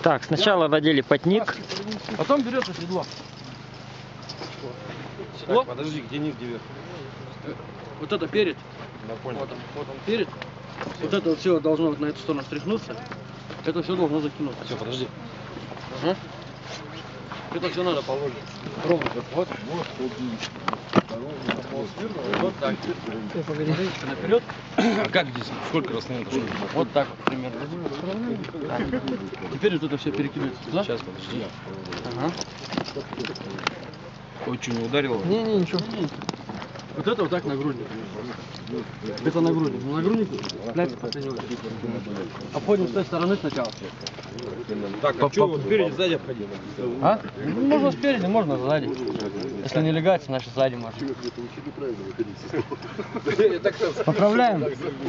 Так, сначала надели потник. Потом берется седло. Так, подожди, где ник, где верх? Вот это перед. Да, понял. Вот он перед. Вот это вот все должно вот на эту сторону встряхнуться. Это все должно закинуться. Все, подожди. Ага. Это все надо положить. Ровно. Вот. Вот так. Наперед. А как здесь? Сколько расстояния должно быть? Вот так вот примерно. Так. Теперь вот это все перекидывается туда. Сейчас, подожди. Ага. Ой, что, не ударило? Не, ничего. Вот это вот так нагрудник. Это нагрудник. На нагрудник цепляется последний удар. Обходим с той стороны сначала. Так, а что, вот спереди, сзади обходим? А? Ну, можно спереди, можно сзади. Если не легать, значит сзади можно. Поправляем.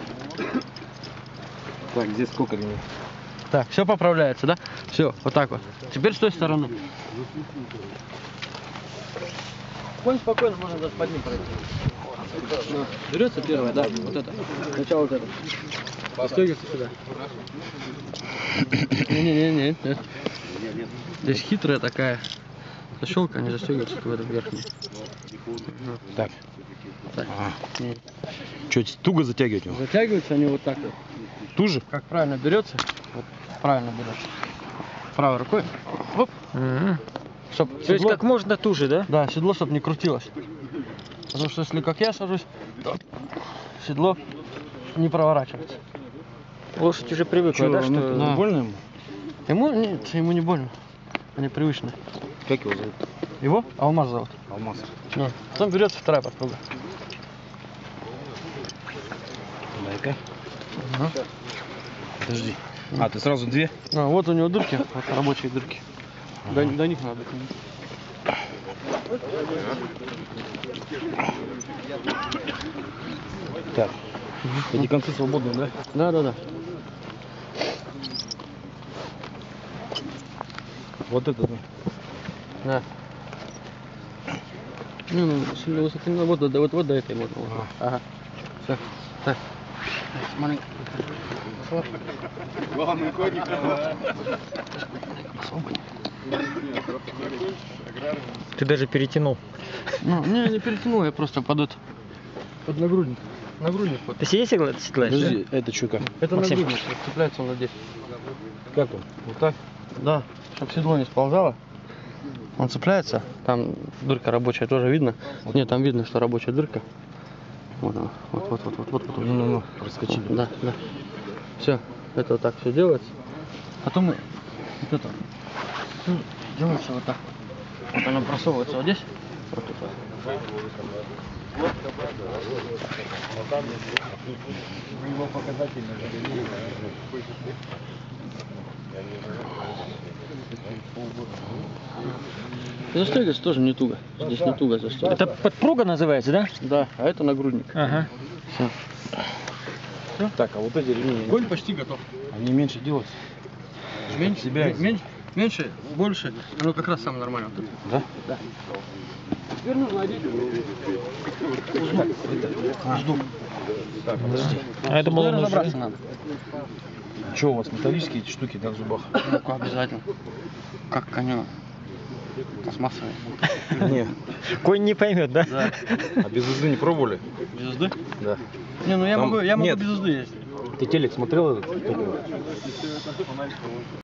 Так, здесь сколько линий? Так, все поправляется, да? Все, вот так вот. Теперь с той стороны. Конь спокойно, можно даже под ним пройти. Берется первое, да, вот это. Сначала вот это. Застегивается сюда. Не. Здесь хитрая такая защелка, не застегивается в этот верхний. Так. Так. Что, туго затягивать его? Затягиваются они вот так вот. Туже? Как правильно берется? Вот, правильно берется. Правой рукой. Оп. Чтоб То есть как можно туже, да? Да, седло, чтобы не крутилось. Потому что если как я сажусь, то седло не проворачивается. Лошадь уже привыкла, да, что... Да. Больно ему? Ему нет, ему не больно. Они привычны. Как его зовут? Его Алмаз зовут. Алмаз. Да. Потом берется вторая подпруга. Дай-ка. Ага. Подожди. А, ты сразу две? Ну, вот у него дырки, вот рабочие дырки. До них надо. Так. Эти концы свободные, да? Да. Вот это, да? Да. Ну, сильно высоко не надо. Вот до этой можно. Ага. Все. Так. Маленько. Главный коник. Ты даже перетянул. Ну, не перетянул, я просто под нагрудник. Нагрудник вот. Ты сидишь седлаешь? Подожди, это что как? Это Максим. нагрудник, вот цепляется он вот здесь. Как он? Вот так? Да, чтобы седло не сползало. Он цепляется, там дырка рабочая тоже видно. Нет, там видно, что рабочая дырка. Вот она, вот. Ну, проскочили. Да. Все, это вот так все делается. Потом вот это делается вот так. Вот она просовывается вот здесь. Вот тут. Застегивается тоже не туго. Здесь не туго застегивается. Это подпруга называется, да? Да, а это нагрудник. Ага. Все. Так, а вот эти ремни, Конь почти готов. они меньше делаются? Меньше, больше. Оно как раз самое нормальное. Да? Да. Теперь нужно одеть. Жду. Так, подожди. А я думал, он уже... разобраться надо. Что у вас, металлические эти штуки, да, в зубах? Ну, обязательно. Как коню. Пластмассовый. Не. Конь не поймет, да? Да. А без узды не пробовали? Без узды? Да. Не, ну я Там могу нет. без узды ездить. Ты телек смотрел этот?